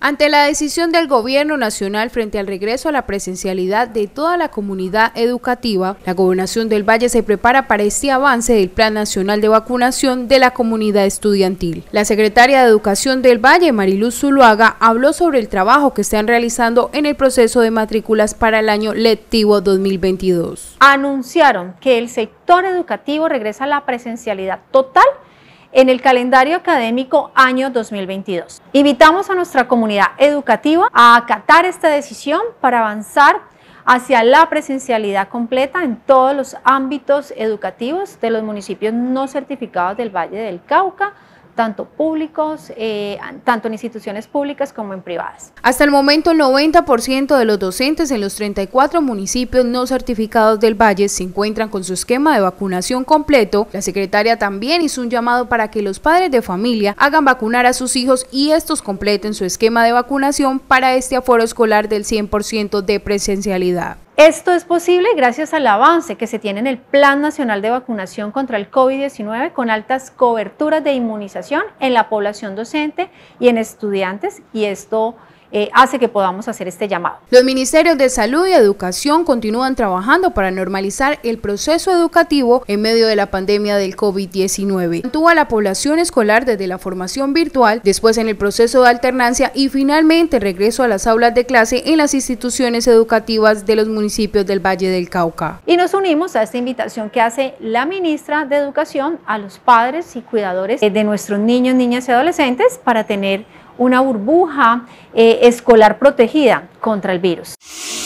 Ante la decisión del Gobierno Nacional frente al regreso a la presencialidad de toda la comunidad educativa, la Gobernación del Valle se prepara para este avance del Plan Nacional de Vacunación de la comunidad estudiantil. La secretaria de Educación del Valle, Mariluz Zuluaga, habló sobre el trabajo que están realizando en el proceso de matrículas para el año lectivo 2022. Anunciaron que el sector educativo regresa a la presencialidad total en el calendario académico año 2022. Invitamos a nuestra comunidad educativa a acatar esta decisión para avanzar hacia la presencialidad completa en todos los ámbitos educativos de los municipios no certificados del Valle del Cauca, tanto públicos, tanto en instituciones públicas como en privadas. Hasta el momento, el 90% de los docentes en los 34 municipios no certificados del Valle se encuentran con su esquema de vacunación completo. La secretaria también hizo un llamado para que los padres de familia hagan vacunar a sus hijos y estos completen su esquema de vacunación para este aforo escolar del 100% de presencialidad. Esto es posible gracias al avance que se tiene en el Plan Nacional de Vacunación contra el COVID-19 con altas coberturas de inmunización en la población docente y en estudiantes, y esto hace que podamos hacer este llamado. Los ministerios de Salud y Educación continúan trabajando para normalizar el proceso educativo en medio de la pandemia del COVID-19. Mantuvo a la población escolar desde la formación virtual, después en el proceso de alternancia y finalmente regreso a las aulas de clase en las instituciones educativas de los municipios del Valle del Cauca. Y nos unimos a esta invitación que hace la ministra de Educación a los padres y cuidadores de nuestros niños, niñas y adolescentes para tener una burbuja escolar protegida contra el virus.